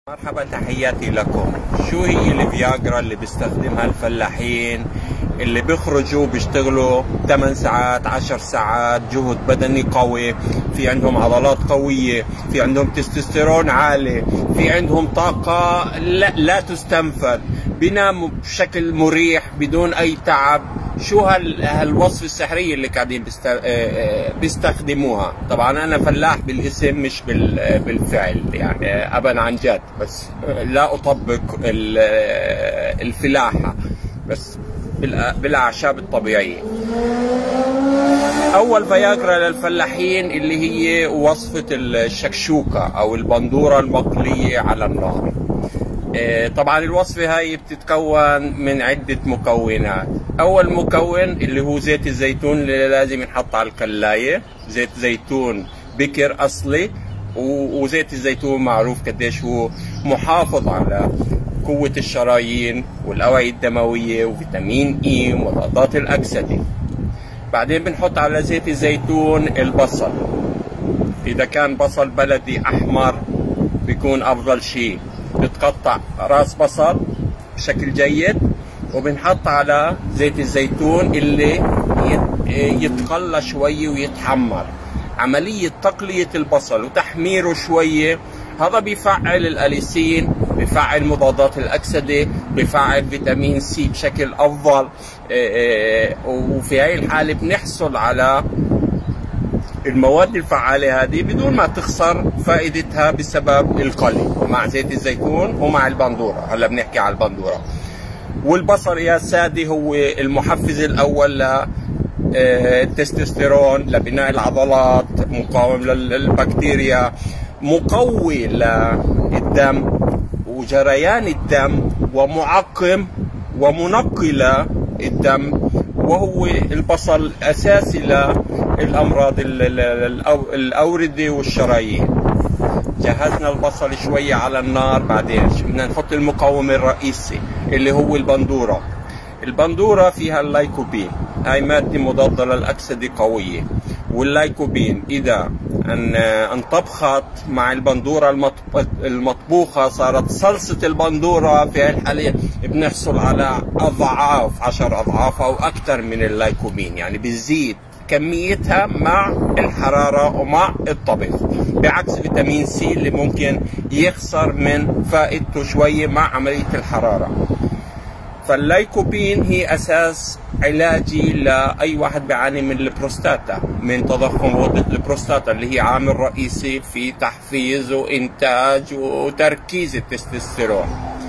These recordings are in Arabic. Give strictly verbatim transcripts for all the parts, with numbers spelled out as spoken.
مرحبا، تحياتي لكم. شو هي الفياجرا اللي بيستخدمها الفلاحين اللي بيخرجوا بيشتغلوا ثمان ساعات عشر ساعات، جهد بدني قوي، في عندهم عضلات قوية، في عندهم تستوستيرون عالي، في عندهم طاقة لا, لا تستنفذ، بيناموا بشكل مريح بدون أي تعب. شو هالوصف السحرية اللي قاعدين بيستخدموها؟ طبعا أنا فلاح بالاسم مش بالفعل، يعني أبدا عن جد، بس لا أطبق الفلاحة، بس بالأعشاب الطبيعية. أول فياجرا للفلاحين اللي هي وصفة الشكشوكة أو البندورة المقلية على النار. طبعا الوصفة هاي بتتكون من عدة مكونات. أول مكون اللي هو زيت الزيتون اللي لازم ينحط على الكلاية، زيت زيتون بكر أصلي، وزيت الزيتون معروف قديش هو محافظ على قوة الشرايين والأوعية الدموية وفيتامين إي ومضادات الأكسدة. بعدين بنحط على زيت الزيتون البصل، إذا كان بصل بلدي أحمر بيكون أفضل شيء. بتقطع راس بصل بشكل جيد وبنحط على زيت الزيتون اللي يتقلى شوي ويتحمر. عملية تقلية البصل وتحميره شوية هذا بيفعل الأليسين، بيفعل مضادات الأكسدة، بيفعل فيتامين سي بشكل أفضل. وفي هاي الحالة بنحصل على المواد الفعالة هذه بدون ما تخسر فائدتها بسبب القلي مع زيت الزيتون ومع البندورة. هلا بنحكي على البندورة. والبصل يا سادي هو المحفز الأول للتستوستيرون، لبناء العضلات، مقاوم للبكتيريا، مقوي للدم وجريان الدم، ومعقم ومنقي للدم. وهو البصل أساسي للأمراض الأوردة والشرايين. جهزنا البصل شوية على النار، بعدين بدنا نحط المقوم الرئيسي اللي هو البندورة. البندورة فيها اللايكوبين، هاي مادة مضادة للأكسدة قوية. واللايكوبين إذا أن انطبخت مع البندورة المطبوخة صارت صلصة البندورة، في هاي الحالة بنحصل على أضعاف عشر أضعاف أو أكثر من اللايكوبين، يعني بتزيد كميتها مع الحرارة ومع الطبخ، بعكس فيتامين سي اللي ممكن يخسر من فائدته شوية مع عملية الحرارة. فاللايكوبين هي أساس علاجي لأي واحد بيعاني من البروستاتا، من تضخم غدة البروستاتا اللي هي عامل رئيسي في تحفيز وإنتاج وتركيز التستوستيرون.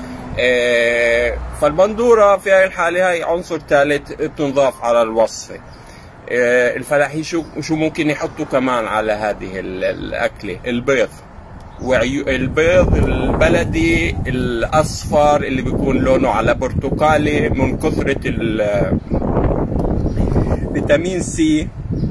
فالبندورة في هاي الحالة هاي عنصر ثالث بتنضاف على الوصفة. الفلاحين شو شو ممكن يحطوا كمان على هذه الأكلة؟ البيض، والبيض البلدي الأصفر اللي بيكون لونه على برتقالي من كثرة الفيتامين سي.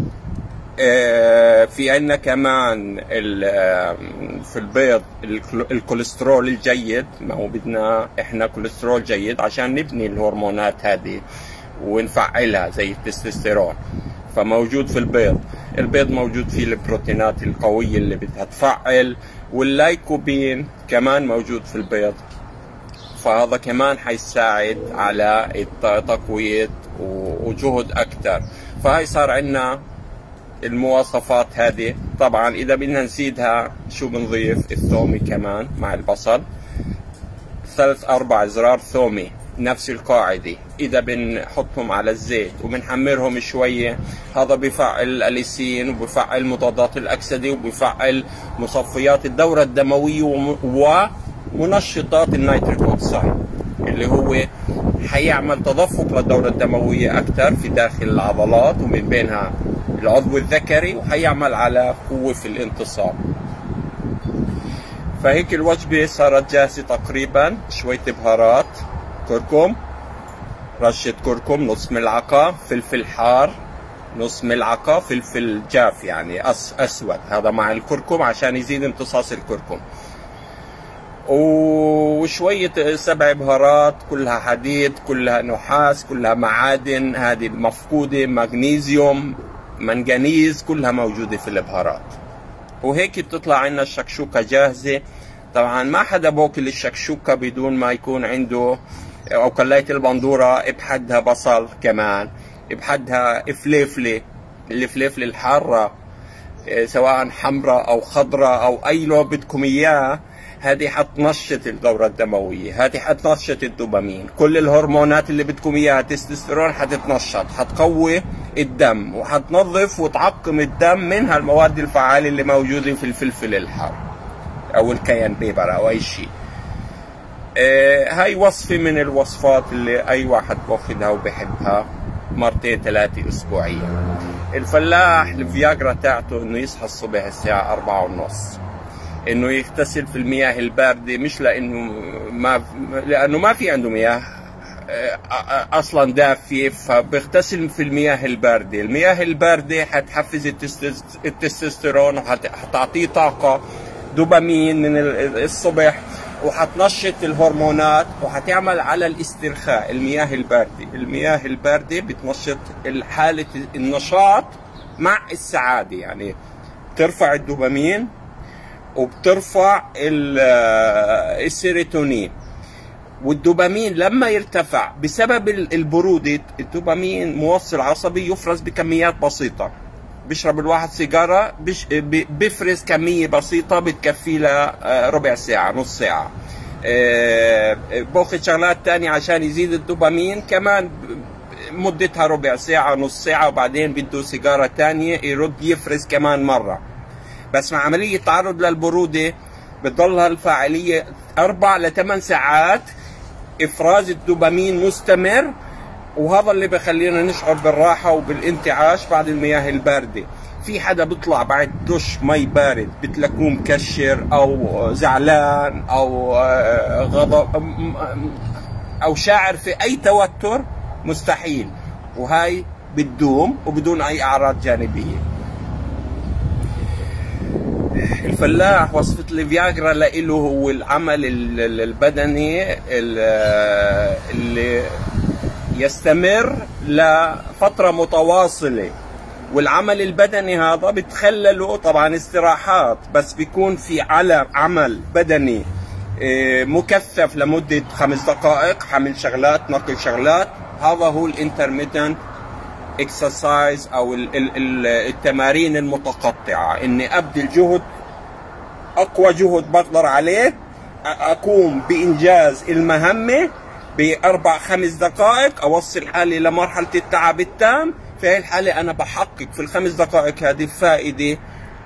في عنا كمان في البيض الكوليسترول الجيد، ما هو بدنا احنا كوليسترول جيد عشان نبني الهرمونات هذه ونفعلها زي التستوستيرون، فموجود في البيض. البيض موجود فيه البروتينات القوية اللي بدها تفعل، واللايكوبين كمان موجود في البيض، فهذا كمان حيساعد على تقوية وجهد أكثر. فهي صار عندنا المواصفات هذه. طبعا إذا بدنا نزيدها شو بنضيف؟ الثومي كمان مع البصل، ثلاث أربع زرار ثومي نفس القاعدة. إذا بنحطهم على الزيت وبنحمرهم شوية هذا بفعل الأليسين وبفعل مضادات الأكسدة وبفعل مصفيات الدورة الدموية ومنشطات النيتريك أوكسيد اللي هو حيعمل تدفق للدورة الدموية أكثر في داخل العضلات ومن بينها العضو الذكري، وحيعمل على قوة في الانتصاب. فهيك الوجبة صارت جاهزة تقريبا. شوية بهارات، كركم، رشة كركم نص ملعقة، فلفل حار نص ملعقة، فلفل جاف يعني أس أسود، هذا مع الكركم عشان يزيد امتصاص الكركم، وشوية سبع بهارات كلها حديد، كلها نحاس، كلها معادن هذه المفقودة، مغنيسيوم، منغنيز، كلها موجودة في البهارات. وهيك بتطلع عنا الشكشوكة جاهزة. طبعا ما حدا باكل الشكشوكة بدون ما يكون عنده، او كلاية البندورة بحدها بصل، كمان بحدها فليفلة، الفليفلة الحارة سواء حمراء او خضراء او اي لون بدكم اياه. هذه حتنشط الدورة الدموية، هذه حتنشط الدوبامين، كل الهرمونات اللي بدكم اياها، تستوستيرون حتتنشط، حتقوي الدم وحتنظف وتعقم الدم من هالمواد الفعالة اللي موجودة في الفلفل الحار او الكيان بيبر او اي شيء. آه هاي وصفة من الوصفات اللي اي واحد باخذها وبحبها مرتين ثلاثة اسبوعيا. الفلاح الفياجرا تاعته انه يصحى الصبح الساعة أربعة ونص، انه يغتسل في المياه الباردة، مش لانه ما لانه ما في عنده مياه اصلا دافية، فبيغتسل في المياه الباردة. المياه الباردة حتحفز التستوستيرون وحتعطيه طاقة دوبامين من الصبح، وحتنشط الهرمونات وحتعمل على الاسترخاء. المياه الباردة المياه الباردة بتنشط حالة النشاط مع السعادة، يعني بترفع الدوبامين وبترفع السيروتونين. والدوبامين لما يرتفع بسبب البرودة، الدوبامين موصل عصبي يفرز بكميات بسيطة. بيشرب الواحد سيجارة بيفرز كمية بسيطة بتكفي له ربع ساعة نص ساعة. باخذ شغلات تانية عشان يزيد الدوبامين كمان مدتها ربع ساعة نص ساعة، وبعدين بده سيجارة تانية يرد يفرز كمان مرة. بس مع عملية تعرض للبرودة بتضلها الفاعلية أربع لثمان ساعات، إفراز الدوبامين مستمر، وهذا اللي بخلينا نشعر بالراحة وبالانتعاش بعد المياه الباردة. في حدا بيطلع بعد دش مي بارد بتلاقوه مكشر أو زعلان أو غضب أو شاعر في أي توتر، مستحيل، وهاي بتدوم وبدون أي أعراض جانبية. الفلاح وصفة الفياجرا لإله هو العمل البدني اللي يستمر لفترة متواصلة، والعمل البدني هذا بتخلله طبعا استراحات، بس بيكون في على عمل بدني مكثف لمدة خمس دقائق، حمل شغلات نقل شغلات. هذا هو الانترميتنت اكسرسايز او التمارين المتقطعة، اني ابذل جهد اقوى جهد بقدر عليه، اقوم بانجاز المهمة باربع خمس دقائق، اوصل حالي لمرحلة التعب التام. في هاي الحالة انا بحقق في الخمس دقائق هذه فائدة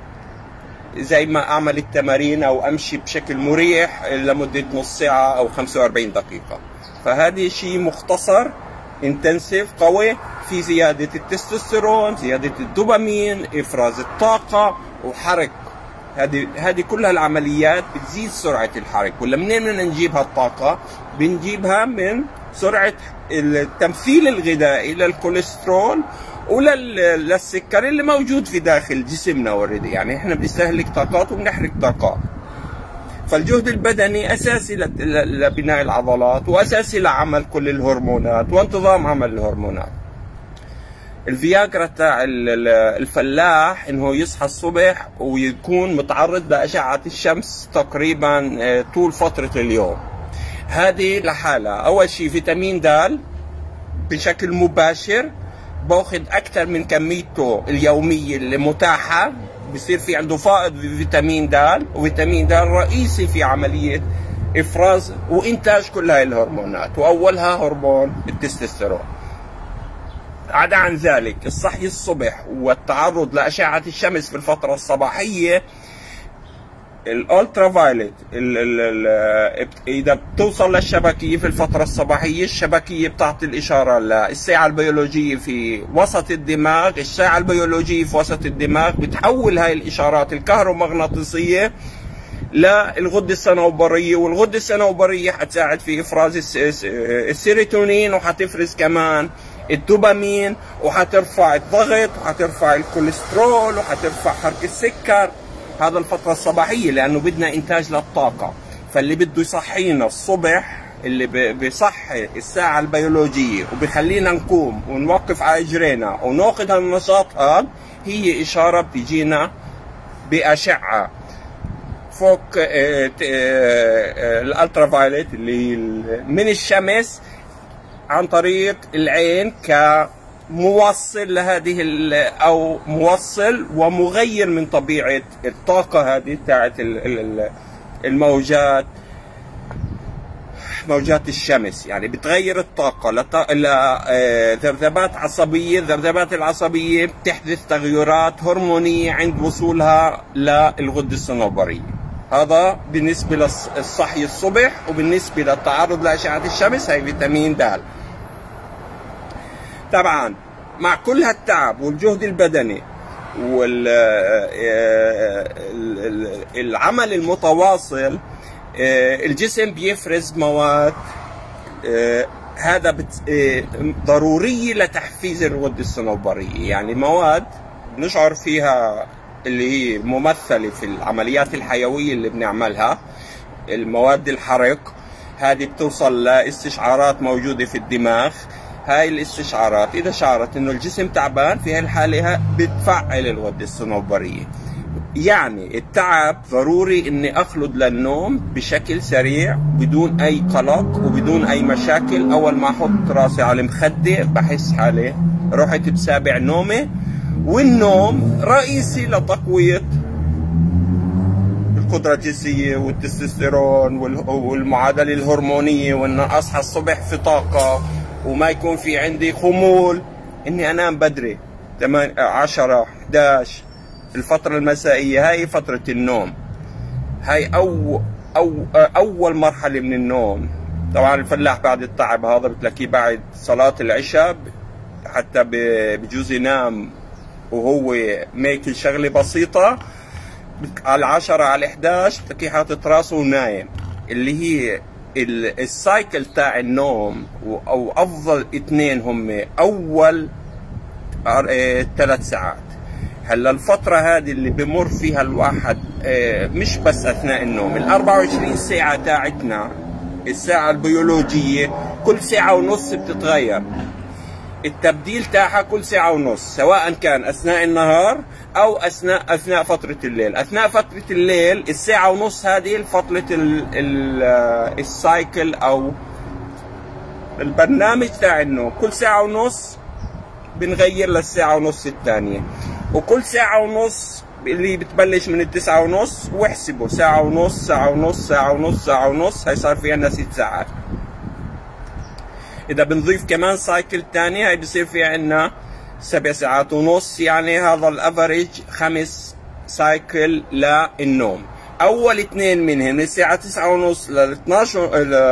زي ما اعمل التمارين او امشي بشكل مريح لمدة نص ساعة او خمسة وأربعين دقيقة. فهذا شيء مختصر انتنسيف قوي في زيادة التستوستيرون، زيادة الدوبامين، افراز الطاقة وحرق. هذه هذه كلها العمليات بتزيد سرعة الحرق. ولا منين بدنا نجيب هالطاقة؟ بنجيبها من سرعة التمثيل الغذائي للكوليسترول وللسكر اللي موجود في داخل جسمنا اوريدي. يعني احنا بنستهلك طاقات وبنحرق طاقات. فالجهد البدني اساسي لبناء العضلات واساسي لعمل كل الهرمونات وانتظام عمل الهرمونات. الفياجرا تاع الفلاح انه يصحى الصبح ويكون متعرض لاشعة الشمس تقريبا طول فترة اليوم. هذه لحالها اول شيء فيتامين د بشكل مباشر، باخذ اكثر من كميته اليومية اللي متاحة، بصير في عنده فائض بفيتامين د، وفيتامين د رئيسي في عملية افراز وانتاج كل هاي الهرمونات، واولها هرمون التستوستيرون. عدا عن ذلك الصحي الصبح والتعرض لأشعة الشمس في الفترة الصباحية، الالترا فايلت اذا بتوصل للشبكية في الفترة الصباحية، الشبكية بتعطي الاشارة للساعة البيولوجية في وسط الدماغ. الساعة البيولوجية في وسط الدماغ بتحول هاي الاشارات الكهرومغناطيسية للغدة الصنوبرية، والغدة الصنوبرية حتساعد في افراز السيروتونين، وحتفرز كمان الدوبامين، وحترفع الضغط، وحترفع الكوليسترول، وحترفع حرق السكر. هذا الفترة الصباحية لأنه بدنا إنتاج للطاقة. فاللي بده يصحينا الصبح، اللي بيصحي الساعة البيولوجية وبيخلينا نقوم ونوقف على إجرينا وناخذ النشاط هذا، هي إشارة بتجينا بأشعة فوق الالترا فايوليت اللي من الشمس عن طريق العين كموصل لهذه او موصل ومغير من طبيعه الطاقه هذه تاعت الموجات، موجات الشمس. يعني بتغير الطاقة لذبذبات عصبية. الذبذبات العصبية بتحدث تغيرات هرمونية عند وصولها للغدة الصنوبرية. هذا بالنسبة للصحي الصبح. وبالنسبة للتعرض لأشعة الشمس هي فيتامين د. طبعا مع كل هالتعب والجهد البدني والعمل المتواصل الجسم بيفرز مواد هذا ضرورية لتحفيز الغدة الصنوبرية. يعني مواد نشعر فيها اللي هي ممثلة في العمليات الحيوية اللي بنعملها، المواد الحرق هذه بتوصل لاستشعارات موجودة في الدماغ. هاي الاستشعارات إذا شعرت إنه الجسم تعبان في هالحالة بتفعل الغدة الصنوبرية. يعني التعب ضروري اني اخلد للنوم بشكل سريع بدون اي قلق وبدون اي مشاكل. اول ما احط راسي على المخدة بحس حالي رحت بسابع نومي. والنوم رئيسي لتقوية القدرة الجنسية والتستوستيرون والمعادلة الهرمونية، وان اصحى الصبح في طاقة وما يكون في عندي خمول، اني انام بدري عشرة إحدى عشر. الفترة المسائية هاي فترة النوم، هاي أو أو أول مرحلة من النوم. طبعا الفلاح بعد التعب هذا بتلاقيه بعد صلاة العشاء حتى بجوز ينام وهو ماكل شغلة بسيطة على العشرة على إحدى عشر بتلاقيه حاطط راسه ونايم. اللي هي السايكل تاع النوم، أو أفضل اثنين هم أول ثلاث ساعات. هلا الفترة هذه اللي بمر فيها الواحد مش بس أثناء النوم، ال أربعة وعشرين ساعة تاعتنا الساعة البيولوجية كل ساعة ونص بتتغير. التبديل تاعها كل ساعة ونص، سواء كان أثناء النهار أو أثناء أثناء فترة الليل. أثناء فترة الليل الساعة ونص هذه فترة السايكل أو البرنامج تاع النوم. كل ساعة ونص بنغير للساعة ونص الثانية، وكل ساعة ونص اللي بتبلش من التسعة ونص واحسبوا ساعة ونص ساعة ونص ساعة ونص ساعة ونص، هي صار فيها لنا ست ساعات. إذا بنضيف كمان سايكل ثانية هي بصير في عنا سبع ساعات ونص. يعني هذا الأفريج خمس سايكل للنوم. أول اثنين منهم من الساعة تسعة ونص لل اثناشر،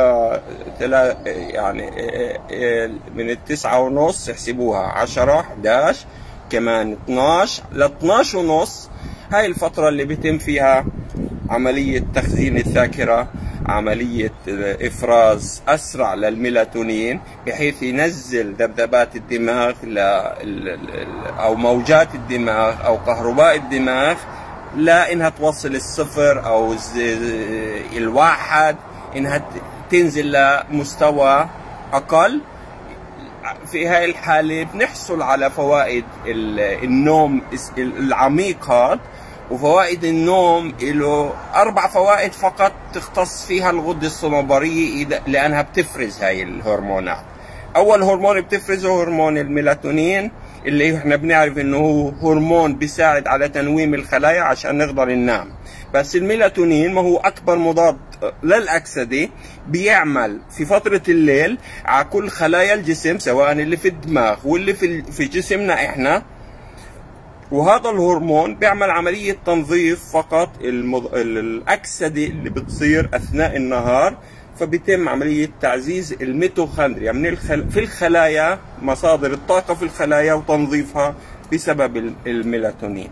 يعني من التسعة ونص احسبوها عشرة إحدى عشر كمان اثناشر ل اثناشر ونص. هاي الفترة اللي بيتم فيها عملية تخزين الذاكرة، عملية إفراز أسرع للميلاتونين بحيث ينزل ذبذبات الدماغ أو موجات الدماغ أو كهرباء الدماغ لا إنها توصل الصفر أو الواحد، إنها تنزل لمستوى أقل. في هاي الحالة بنحصل على فوائد النوم العميق هذا. وفوائد النوم له أربع فوائد فقط تختص فيها الغدة الصنوبرية لأنها بتفرز هاي الهرمونات. أول هرمون بتفرزه هرمون الميلاتونين، اللي احنا بنعرف انه هو هرمون بيساعد على تنويم الخلايا عشان نقدر ننام. بس الميلاتونين ما هو أكبر مضاد للأكسدة، بيعمل في فترة الليل على كل خلايا الجسم سواء اللي في الدماغ واللي في في جسمنا احنا. وهذا الهرمون بيعمل عملية تنظيف فقط المض... الأكسدة اللي بتصير أثناء النهار، فبيتم عملية تعزيز الميتوخندريا من الخل... في الخلايا، مصادر الطاقة في الخلايا وتنظيفها بسبب الميلاتونين.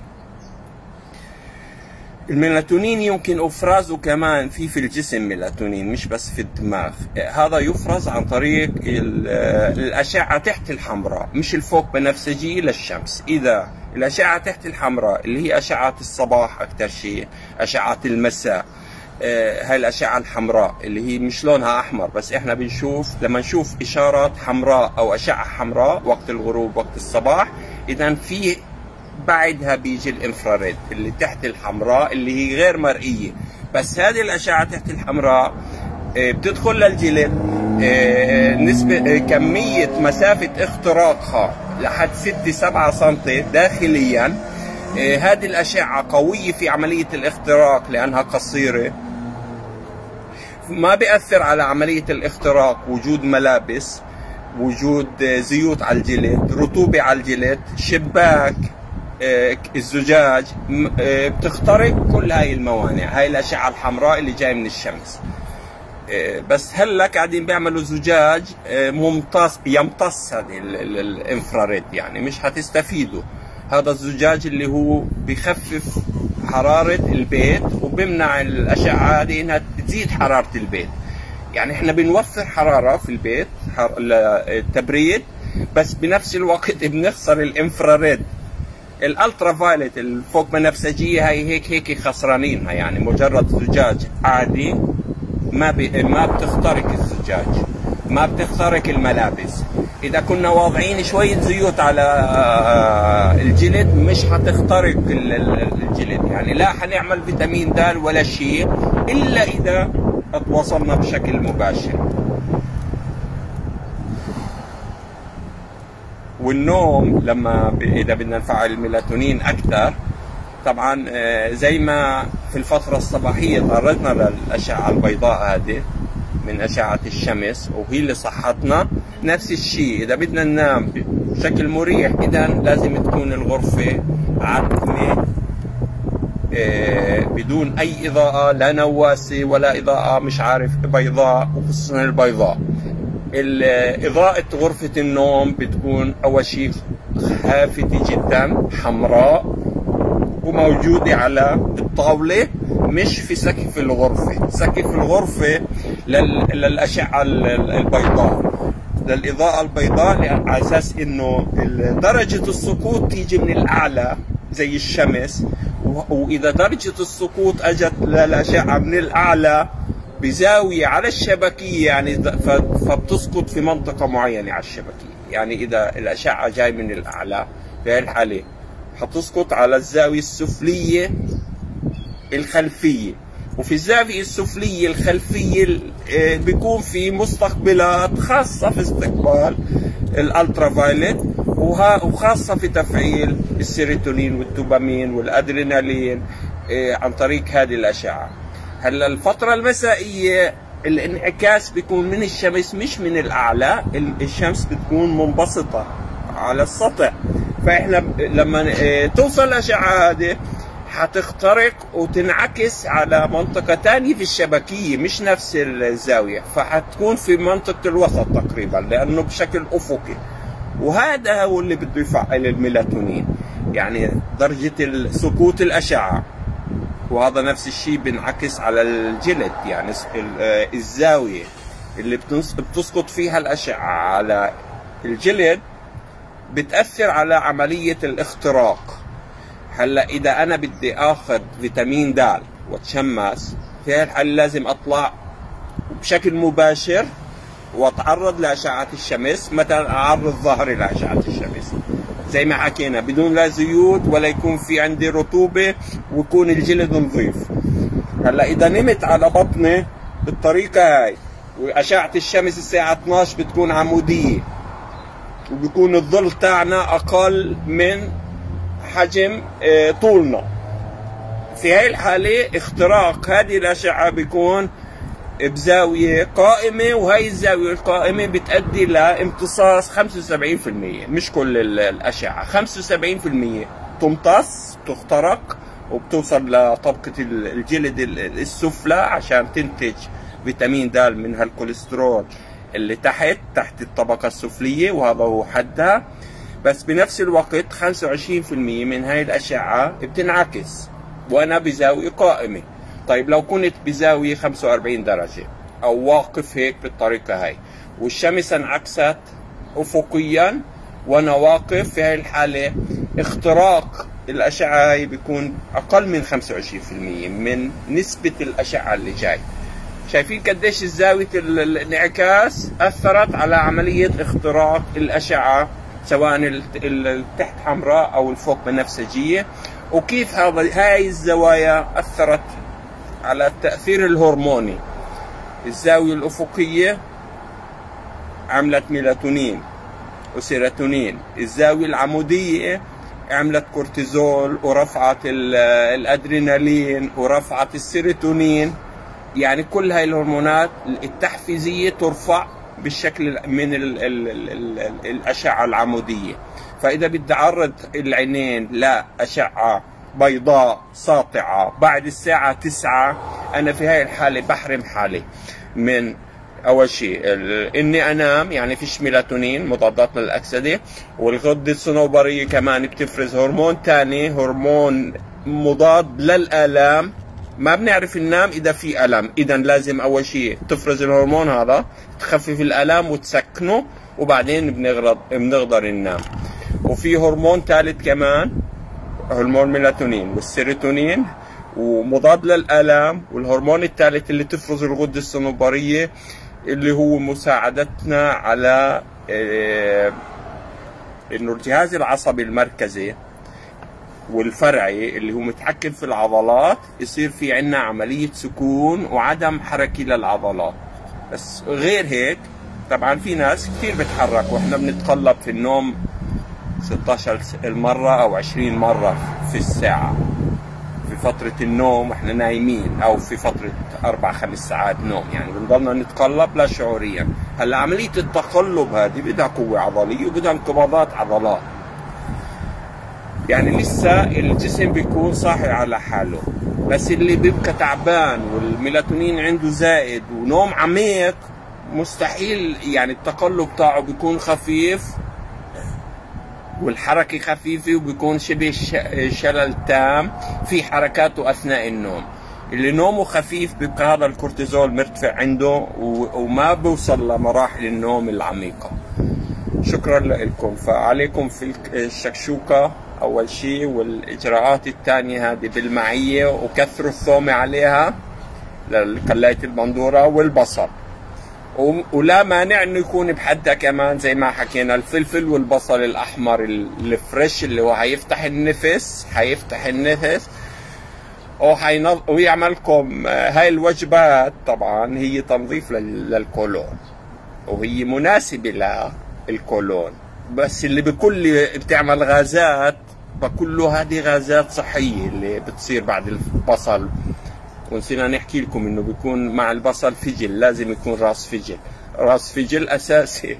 الميلاتونين يمكن افرازه كمان في في الجسم، ميلاتونين مش بس في الدماغ. هذا يفرز عن طريق الاشعه تحت الحمراء، مش الفوق بنفسجيه للشمس. اذا الاشعه تحت الحمراء اللي هي اشعه الصباح اكثر شيء، اشعه المساء، هاي الاشعه الحمراء اللي هي مش لونها احمر، بس احنا بنشوف لما نشوف اشارات حمراء او اشعه حمراء وقت الغروب وقت الصباح، اذا في بعدها بيجي الانفراريد اللي تحت الحمراء اللي هي غير مرئية. بس هذه الأشعة تحت الحمراء بتدخل للجلد نسبة كمية مسافة اختراقها لحد ستة سبعة سنتي داخليا. هذه الأشعة قوية في عملية الاختراق لأنها قصيرة، ما بيأثر على عملية الاختراق وجود ملابس، وجود زيوت على الجلد، رطوبة على الجلد، شباك، الزجاج، بتخترق كل هاي الموانع. هاي الأشعة الحمراء اللي جاي من الشمس. بس هلا قاعدين بيعملوا زجاج ممتص يمتص هذه الانفراريد، يعني مش هتستفيدوا. هذا الزجاج اللي هو بخفف حرارة البيت وبمنع الأشعة هذه انها تزيد حرارة البيت. يعني احنا بنوفر حرارة في البيت التبريد، بس بنفس الوقت بنخسر الانفراريد. الالترا فايلت الفوق بنفسجية هاي هيك هيك خسرانينها، يعني مجرد زجاج عادي ما بي ما بتخترق الزجاج، ما بتخترق الملابس. اذا كنا واضعين شوية زيوت على الجلد مش هتخترق الجلد، يعني لا حنعمل فيتامين د ولا شيء الا اذا اتواصلنا بشكل مباشر. والنوم لما ب... اذا بدنا نفعل الميلاتونين اكثر، طبعا زي ما في الفترة الصباحية تعرضنا للأشعة البيضاء هذه من أشعة الشمس وهي اللي صحتنا، نفس الشيء إذا بدنا ننام بشكل مريح إذا لازم تكون الغرفة عتمة بدون أي إضاءة، لا نواسة ولا إضاءة مش عارف بيضاء، وخصوصا البيضاء. إضاءة غرفة النوم بتكون أول شيء خافتة جدا حمراء وموجودة على الطاولة، مش في سقف الغرفة. سقف الغرفة لل... للأشعة البيضاء، للإضاءة البيضاء، على أساس إنه درجة السقوط تيجي من الأعلى زي الشمس، وإذا درجة السقوط أجت للأشعة من الأعلى بزاوية على الشبكية يعني فبتسقط في منطقة معينة على الشبكية. يعني إذا الأشعة جاي من الأعلى في هذه الحالة هتسقط على الزاوية السفلية الخلفية، وفي الزاوية السفلية الخلفية بيكون في مستقبلات خاصة في استقبال الالترا فايلت، وخاصة في تفعيل السيروتونين والدوبامين والادرينالين عن طريق هذه الأشعة. هلا الفترة المسائية الانعكاس بيكون من الشمس مش من الأعلى، الشمس بتكون منبسطة على السطح، فاحنا لما توصل الأشعة هذه حتخترق وتنعكس على منطقة تانية في الشبكية مش نفس الزاوية، فحتكون في منطقة الوسط تقريبا لأنه بشكل أفقي. وهذا هو اللي بده يفعل الميلاتونين، يعني درجة سقوط الأشعة. وهذا نفس الشيء بينعكس على الجلد، يعني الزاوية اللي بتسقط فيها الأشعة على الجلد بتأثر على عملية الاختراق. هلا إذا أنا بدي آخذ فيتامين د واتشمس في هاي الحالة لازم أطلع بشكل مباشر وأتعرض لأشعة الشمس، مثلا أعرض ظهري لأشعة الشمس زي ما حكينا بدون لا زيوت ولا يكون في عندي رطوبة ويكون الجلد نظيف. هلا إذا نمت على بطني بالطريقة هاي وأشعة الشمس الساعة اثنعش بتكون عمودية وبيكون الظل تاعنا أقل من حجم طولنا، في هاي الحالة اختراق هذه الأشعة بيكون بزاوية قائمة، وهي الزاوية القائمة بتؤدي لامتصاص خمسة وسبعين بالمئة، مش كل الأشعة، خمسة وسبعين بالمئة تمتص تخترق وبتوصل لطبقة الجلد السفلى عشان تنتج فيتامين د من هالكوليسترول اللي تحت تحت الطبقة السفلية، وهذا هو حدها. بس بنفس الوقت خمسة وعشرين بالمئة من هاي الأشعة بتنعكس وأنا بزاوية قائمة. طيب لو كنت بزاوية خمسة وأربعين درجة أو واقف هيك بالطريقة هاي والشمس انعكست أفقيا وأنا واقف، في هاي الحالة اختراق الأشعة هاي بيكون أقل من خمسة وعشرين بالمئة من نسبة الأشعة اللي جاي. شايفين قديش الزاوية الانعكاس أثرت على عملية اختراق الأشعة سواء اللي تحت حمراء او الفوق بنفسجيه، وكيف هذا هاي الزوايا اثرت على التاثير الهرموني. الزاويه الافقيه عملت ميلاتونين وسيروتونين، الزاويه العموديه عملت كورتيزول ورفعت الادرينالين ورفعت السيروتونين. يعني كل هاي الهرمونات التحفيزيه ترفع بالشكل من ال ال ال ال الاشعه العموديه. فاذا بدي اعرض العينين لاشعه بيضاء ساطعه بعد الساعه تسعة، انا في هاي الحاله بحرم حالي من اول شيء اني انام، يعني فيش ميلاتونين مضادات للاكسده، والغده الصنوبريه كمان بتفرز هرمون ثاني، هرمون مضاد للالام. ما بنعرف ننام اذا في الم، اذا لازم اول شيء تفرز الهرمون هذا تخفف الالام وتسكنه، وبعدين بنغرض بنقدر ننام. وفي هرمون ثالث كمان، هرمون الميلاتونين والسيروتونين ومضاد للالام، والهرمون الثالث اللي تفرز الغده الصنوبريه اللي هو مساعدتنا على إيه انه الجهاز العصبي المركزي والفرعي اللي هو متحكم في العضلات يصير في عنا عملية سكون وعدم حركة للعضلات. بس غير هيك طبعا في ناس كثير بتحرك، واحنا بنتقلب في النوم ستة عشر مرة او عشرين مرة في الساعة في فترة النوم واحنا نايمين، او في فترة اربع خمس ساعات نوم، يعني بنضلنا نتقلب لا شعوريا. هلا عملية التقلب هذه بدها قوة عضلية وبدها انقباضات عضلات، يعني لسه الجسم بيكون صاحي على حاله. بس اللي بيبقى تعبان والميلاتونين عنده زائد ونوم عميق مستحيل، يعني التقلب تاعه بيكون خفيف والحركة خفيفة وبيكون شبه شلل تام في حركاته أثناء النوم. اللي نومه خفيف بيبقى هذا الكورتيزول مرتفع عنده وما بيوصل لمراحل النوم العميقة. شكرا لكم. فعليكم في الشكشوكة أول شيء، والإجراءات الثانية هذه بالمعية، وكثروا الثوم عليها لقلاية البندورة والبصل، ولا مانع انه يكون بحدها كمان زي ما حكينا الفلفل والبصل الاحمر الفريش اللي هو هيفتح النفس هيفتح النفس وحينظ... ويعملكم هاي الوجبات. طبعا هي تنظيف للكولون وهي مناسبة للكولون، بس اللي بكل بتعمل غازات بقول له هذه غازات صحية اللي بتصير بعد البصل. ونسينا نحكي لكم انه بيكون مع البصل فجل، لازم يكون راس فجل، راس فجل اساسي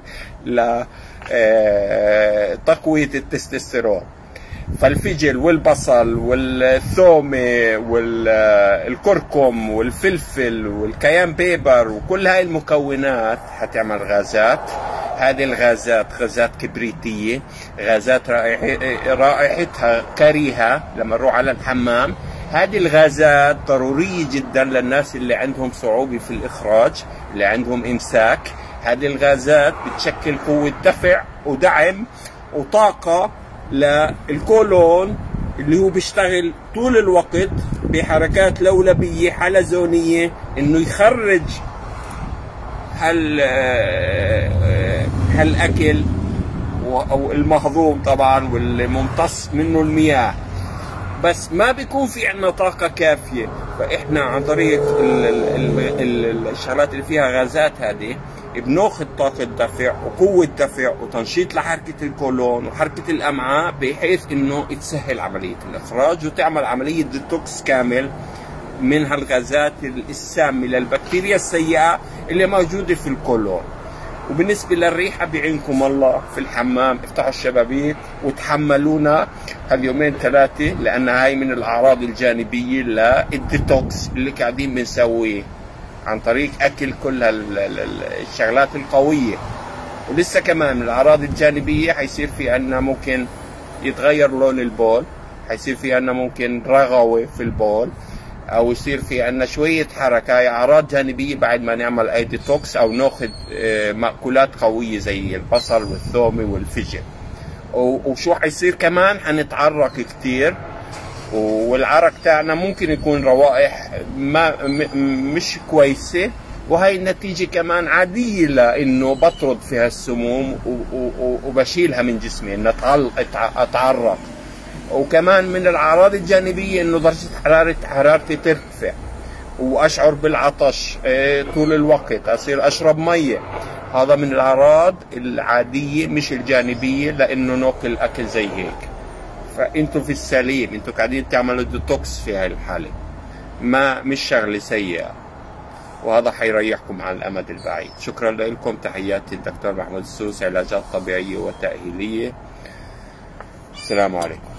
لتقوية التستوستيرون. فالفجل والبصل والثومة والكركم والفلفل والكيان بيبر وكل هاي المكونات حتعمل غازات. هذه الغازات غازات كبريتية، غازات رائحتها كريهة لما نروح على الحمام. هذه الغازات ضرورية جدا للناس اللي عندهم صعوبة في الإخراج، اللي عندهم إمساك. هذه الغازات بتشكل قوة دفع ودعم وطاقة للكولون اللي هو بيشتغل طول الوقت بحركات لولبية حلزونية انه يخرج هال هالأكل أو المهضوم طبعا واللي ممتص منه المياه. بس ما بيكون في عندنا طاقة كافية، فإحنا عن طريق الشغلات اللي فيها غازات هذه بناخذ طاقة دفع وقوة دفع وتنشيط لحركة الكولون وحركة الأمعاء، بحيث إنه تسهل عملية الإخراج وتعمل عملية ديتوكس كامل من هالغازات السامة للبكتيريا السيئة اللي موجودة في الكولون. وبالنسبة للريحة بعينكم الله في الحمام، افتحوا الشبابيك وتحملونا هاليومين ثلاثة، لأن هاي من الأعراض الجانبية للديتوكس اللي قاعدين بنسويه عن طريق أكل كل هالشغلات القوية. ولسه كمان من الأعراض الجانبية حيصير في عنا ممكن يتغير لون البول، حيصير في عنا ممكن رغوة في البول، او يصير في عندنا شويه حركه. هي اعراض جانبيه بعد ما نعمل اي ديتوكس او ناخذ مأكولات قويه زي البصل والثومه والفجل. وشو حيصير كمان؟ حنتعرق كثير، والعرق تاعنا ممكن يكون روائح ما مش كويسه وهي النتيجة كمان عادية لأنه بطرد فيها السموم وبشيلها من جسمي، إن أتعرق. وكمان من الأعراض الجانبية إنه درجة حرارة حرارتي ترتفع، وأشعر بالعطش طول الوقت، أصير أشرب مية. هذا من الأعراض العادية مش الجانبية، لأنه ناكل أكل زي هيك. فأنتوا في السليم، أنتوا قاعدين تعملوا ديتوكس في هاي الحالة، ما مش شغلة سيئة، وهذا حيريحكم على الأمد البعيد. شكرا لكم، تحياتي الدكتور محمود السوس، علاجات طبيعية وتأهيلية. السلام عليكم.